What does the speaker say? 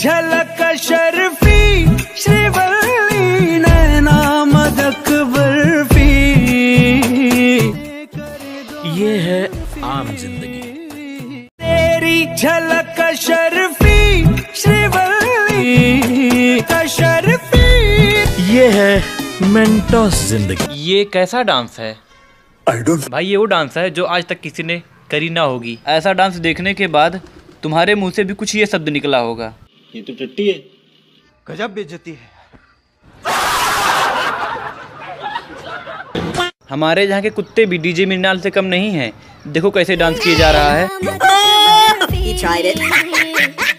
झलक शर्फी श्रीवल्ली नैना मदक बर्फी। ये है आम जिंदगी। तेरी झलक शर्फी श्रीवल्ली का शर्फी। ये है मेंटोस जिंदगी। ये कैसा डांस है? भाई ये वो डांस है जो आज तक किसी ने करी ना होगी। ऐसा डांस देखने के बाद तुम्हारे मुंह से भी कुछ ये शब्द निकला होगा। ये तो टट्टी है। गजब बेइज्जती है। हमारे यहाँ के कुत्ते भी डीजे मृणाल से कम नहीं हैं। देखो कैसे डांस किया जा रहा है।